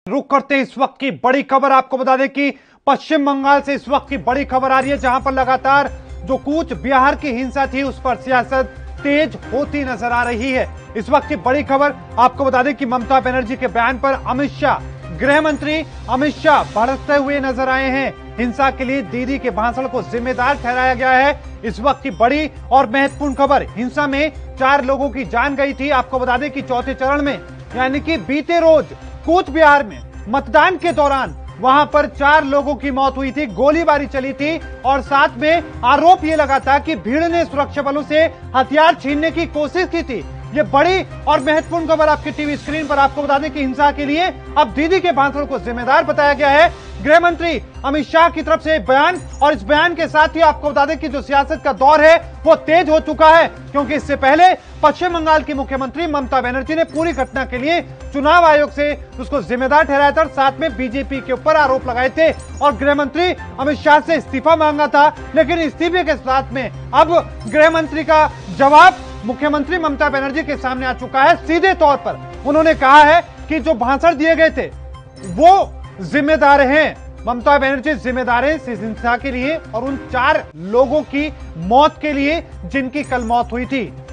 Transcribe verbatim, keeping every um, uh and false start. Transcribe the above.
रुक करते हैं इस वक्त की बड़ी खबर। आपको बता दें कि पश्चिम बंगाल से इस वक्त की बड़ी खबर आ रही है, जहां पर लगातार जो कूच बिहार की हिंसा थी उस पर सियासत तेज होती नजर आ रही है। इस वक्त की बड़ी खबर आपको बता दें कि ममता बनर्जी के बयान पर अमित शाह, गृह मंत्री अमित शाह भड़कते हुए नजर आए हैं। हिंसा के लिए दीदी के भाषण को जिम्मेदार ठहराया गया है। इस वक्त की बड़ी और महत्वपूर्ण खबर, हिंसा में चार लोगों की जान गई थी। आपको बता दें कि चौथे चरण में यानी कि बीते रोज कूच बिहार में मतदान के दौरान वहां पर चार लोगों की मौत हुई थी, गोलीबारी चली थी और साथ में आरोप यह लगा था कि भीड़ ने सुरक्षा बलों से हथियार छीनने की कोशिश की थी। ये बड़ी और महत्वपूर्ण खबर आपकी टीवी स्क्रीन पर। आपको बता दें कि हिंसा के लिए अब दीदी के भाषण को जिम्मेदार बताया गया है। गृह मंत्री अमित शाह की तरफ से बयान, और इस बयान के साथ ही आपको बता दें कि जो सियासत का दौर है वो तेज हो चुका है, क्योंकि इससे पहले पश्चिम बंगाल की मुख्यमंत्री ममता बनर्जी ने पूरी घटना के लिए चुनाव आयोग से उसको जिम्मेदार ठहराया था, साथ में बीजेपी के ऊपर आरोप लगाए थे और गृह मंत्री अमित शाह से इस्तीफा मांगा था। लेकिन इस्तीफे के साथ में अब गृह मंत्री का जवाब मुख्यमंत्री ममता बनर्जी के सामने आ चुका है। सीधे तौर पर उन्होंने कहा है कि जो भाषण दिए गए थे वो जिम्मेदार हैं, ममता बनर्जी जिम्मेदार है इस हिंसा के लिए और उन चार लोगों की मौत के लिए जिनकी कल मौत हुई थी।